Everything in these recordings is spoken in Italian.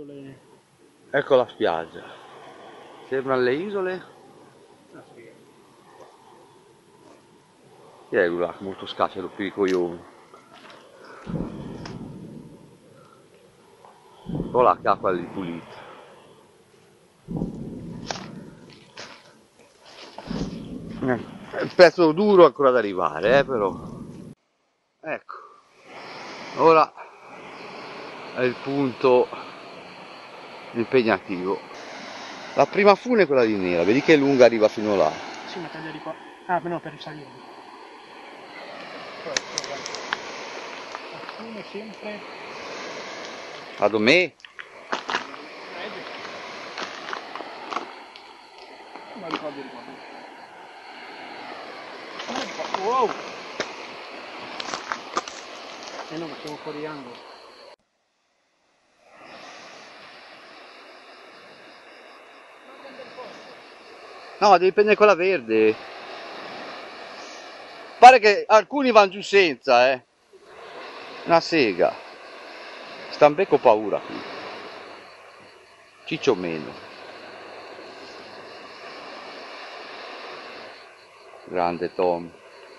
isole. Ecco la spiaggia. Sembrano le isole. Ah, sì. Chi è là? Molto scacciato più i coglioni. Con l'acqua lì pulita. È un pezzo duro ancora da arrivare, però. Ecco. Ora è il punto impegnativo. La prima fune è quella di nera, vedi che lunga arriva fino là. Sì, ma taglia di qua. Ah, no, per risalire. Alcune sempre. Vado me? Ma ricordo. Wow! No, ma siamo fuori angolo. No, ma devi prendere quella verde. Pare che alcuni vanno giù senza, eh. Una sega. Sta un becco paura qui. Ciccio meno. Grande Tom.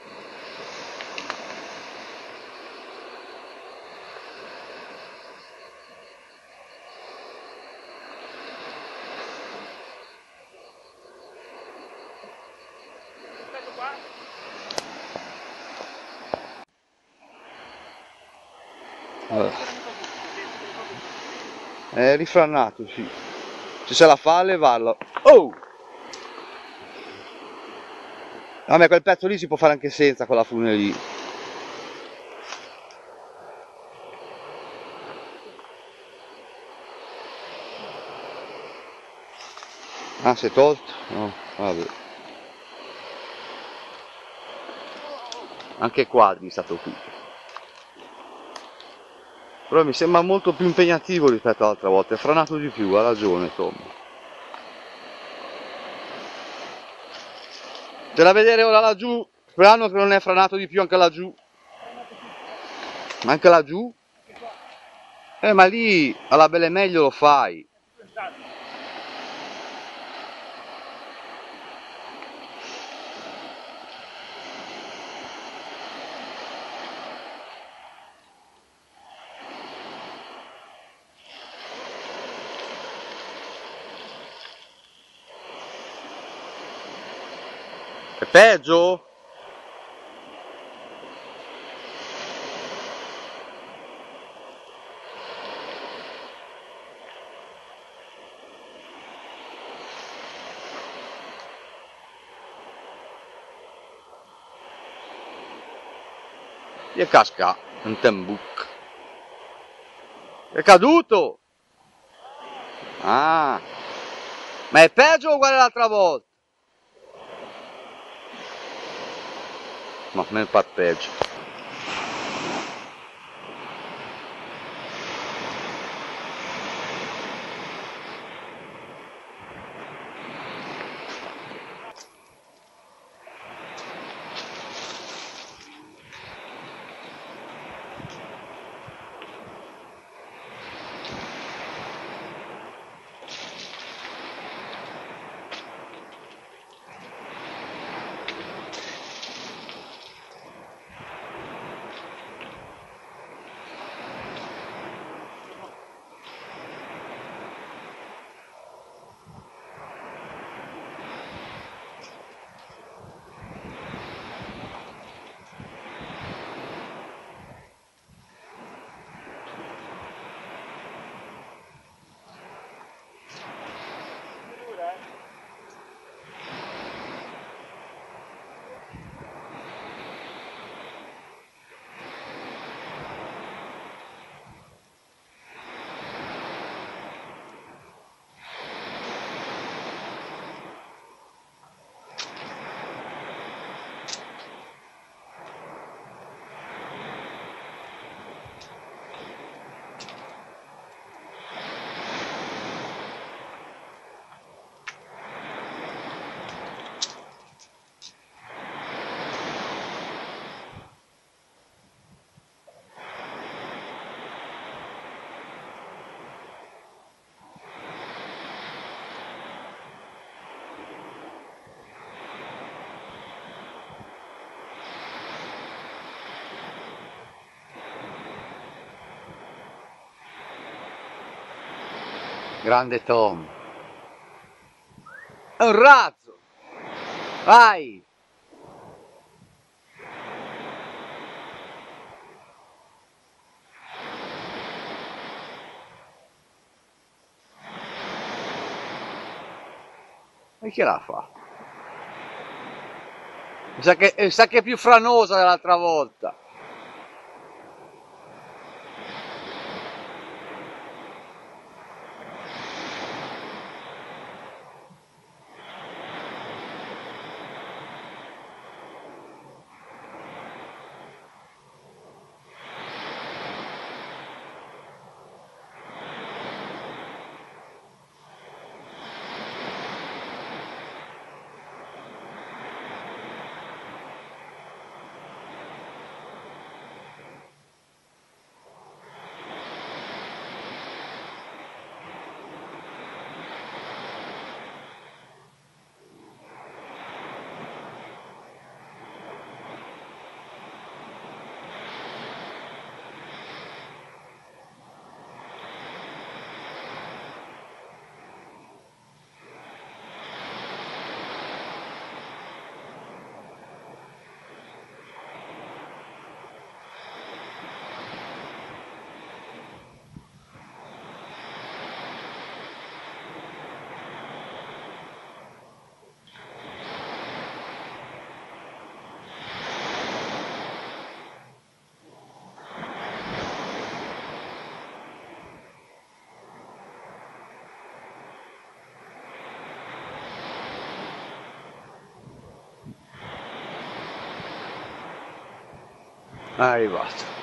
Aspetta qua. È rifrannato, sì. Se se la fa a levarlo. Oh! Vabbè, quel pezzo lì si può fare anche senza quella fune lì. Ah, si è tolto? No, vabbè. Anche quadri è stato qui. Però mi sembra molto più impegnativo rispetto all'altra volta, è franato di più, ha ragione Tom. C'è da vedere ora laggiù, sperando che non è franato di più anche laggiù. Anche laggiù? Ma lì alla belle meglio lo fai. È peggio? E casca un tembuc. È caduto! Ah! Ma è peggio o uguale l'altra volta? No, nel par peggio. Grande Tom. È un razzo. Vai. E che la fa? Mi sa che è più franosa dell'altra volta. È arrivato.